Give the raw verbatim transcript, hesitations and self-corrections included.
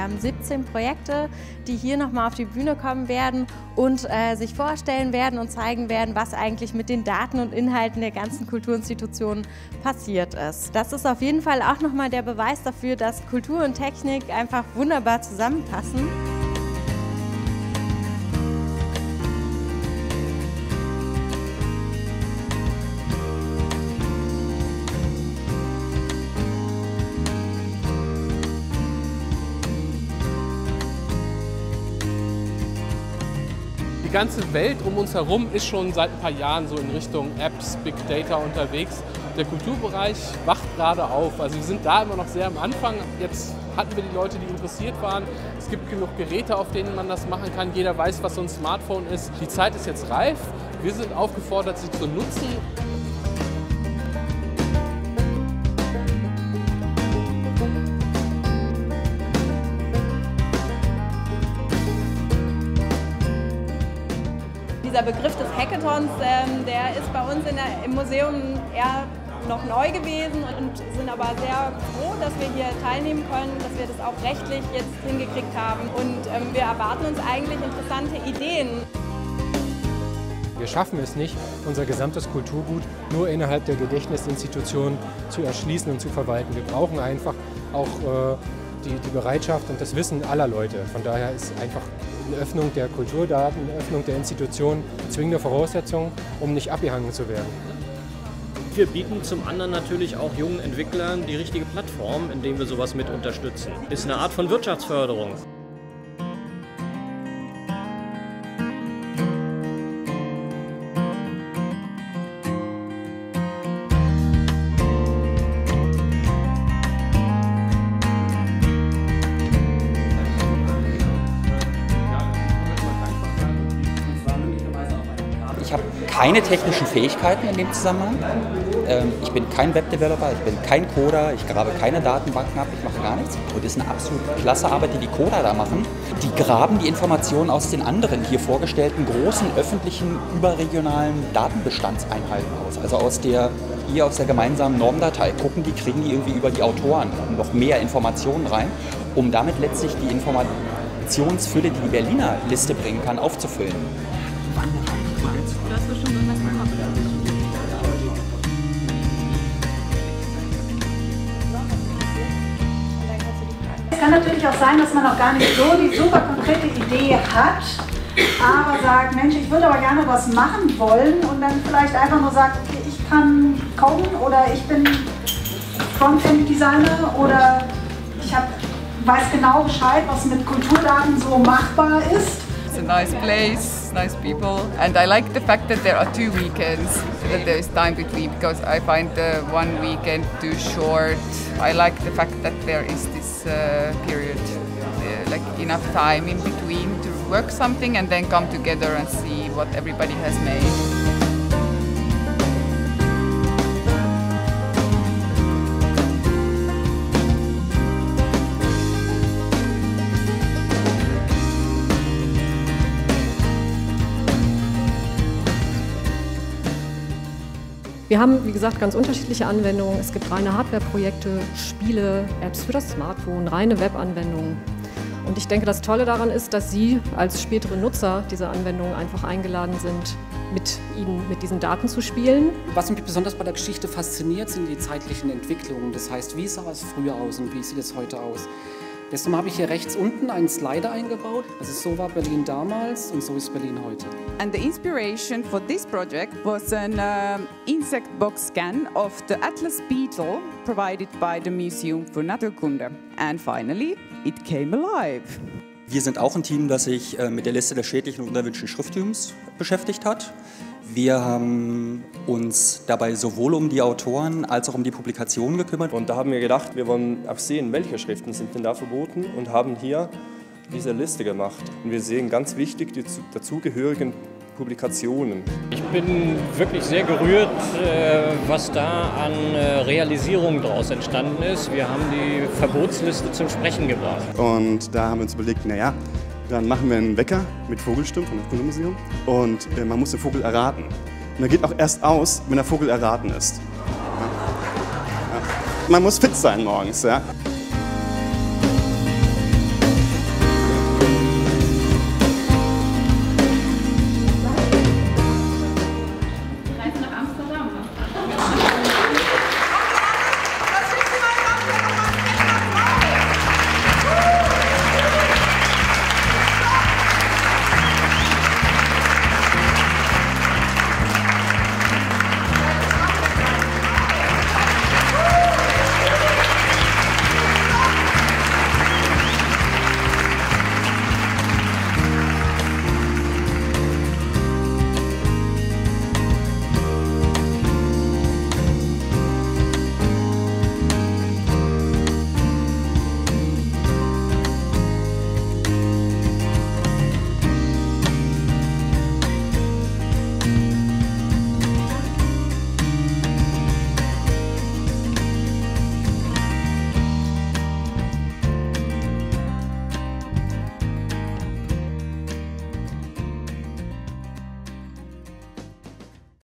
Wir haben siebzehn Projekte, die hier nochmal auf die Bühne kommen werden und äh, sich vorstellen werden und zeigen werden, was eigentlich mit den Daten und Inhalten der ganzen Kulturinstitutionen passiert ist. Das ist auf jeden Fall auch nochmal der Beweis dafür, dass Kultur und Technik einfach wunderbar zusammenpassen. Die ganze Welt um uns herum ist schon seit ein paar Jahren so in Richtung Apps, Big Data unterwegs. Der Kulturbereich wacht gerade auf. Also wir sind da immer noch sehr am Anfang. Jetzt hatten wir die Leute, die interessiert waren. Es gibt genug Geräte, auf denen man das machen kann. Jeder weiß, was so ein Smartphone ist. Die Zeit ist jetzt reif. Wir sind aufgefordert, sie zu nutzen. Dieser Begriff des Hackathons, ähm, der ist bei uns in der, im Museum eher noch neu gewesen und sind aber sehr froh, dass wir hier teilnehmen können, dass wir das auch rechtlich jetzt hingekriegt haben und ähm, wir erwarten uns eigentlich interessante Ideen. Wir schaffen es nicht, unser gesamtes Kulturgut nur innerhalb der Gedächtnisinstitutionen zu erschließen und zu verwalten. Wir brauchen einfach auch äh, die, die Bereitschaft und das Wissen aller Leute. Von daher ist einfach eine Öffnung der Kulturdaten, eine Öffnung der Institutionen zwingende Voraussetzung, um nicht abgehangen zu werden. Wir bieten zum anderen natürlich auch jungen Entwicklern die richtige Plattform, indem wir sowas mit unterstützen. Ist eine Art von Wirtschaftsförderung. Ich habe keine technischen Fähigkeiten in dem Zusammenhang. Ich bin kein Webdeveloper, ich bin kein Coder, ich grabe keine Datenbanken ab, ich mache gar nichts. Und es ist eine absolut klasse Arbeit, die die Coder da machen. Die graben die Informationen aus den anderen hier vorgestellten großen öffentlichen überregionalen Datenbestandseinheiten aus. Also aus der, hier aus der gemeinsamen Normdatei. Gucken die, kriegen die irgendwie über die Autoren noch mehr Informationen rein, um damit letztlich die Informationsfülle, die die Berliner Liste bringen kann, aufzufüllen. Es kann natürlich auch sein, dass man noch gar nicht so die super konkrete Idee hat, aber sagt, Mensch, ich würde aber gerne was machen wollen und dann vielleicht einfach nur sagt, okay, ich kann coden oder ich bin Frontend-Designer oder ich hab, weiß genau Bescheid, was mit Kulturdaten so machbar ist. It's a nice place, nice people, and I like the fact that there are two weekends, that there is time between, because I find the one weekend too short. I like the fact that there is this uh, period, uh, like enough time in between to work something and then come together and see what everybody has made. Wir haben, wie gesagt, ganz unterschiedliche Anwendungen. Es gibt reine Hardware-Projekte, Spiele, Apps für das Smartphone, reine Web-Anwendungen. Und ich denke, das Tolle daran ist, dass Sie als spätere Nutzer dieser Anwendungen einfach eingeladen sind, mit Ihnen, mit diesen Daten zu spielen. Was mich besonders bei der Geschichte fasziniert, sind die zeitlichen Entwicklungen. Das heißt, wie sah es früher aus und wie sieht es heute aus? Deswegen habe ich hier rechts unten einen Slider eingebaut. Also so war Berlin damals und so ist Berlin heute. And the inspiration for this project was an um, insect box scan of the Atlas beetle provided by the Museum für Naturkunde. And finally, it came alive. Wir sind auch ein Team, das sich mit der Liste der schädlichen und unerwünschten Schrifttums beschäftigt hat. Wir haben uns dabei sowohl um die Autoren als auch um die Publikationen gekümmert. Und da haben wir gedacht, wir wollen auch sehen, welche Schriften sind denn da verboten und haben hier diese Liste gemacht. Und wir sehen ganz wichtig die dazugehörigen Publikationen. Ich bin wirklich sehr gerührt, was da an Realisierung daraus entstanden ist. Wir haben die Verbotsliste zum Sprechen gebracht. Und da haben wir uns überlegt, naja, dann machen wir einen Wecker mit Vogelstimmen von das Kundemuseum und äh, man muss den Vogel erraten. Und er geht auch erst aus, wenn der Vogel erraten ist. Ja. Ja. Man muss fit sein morgens. Ja.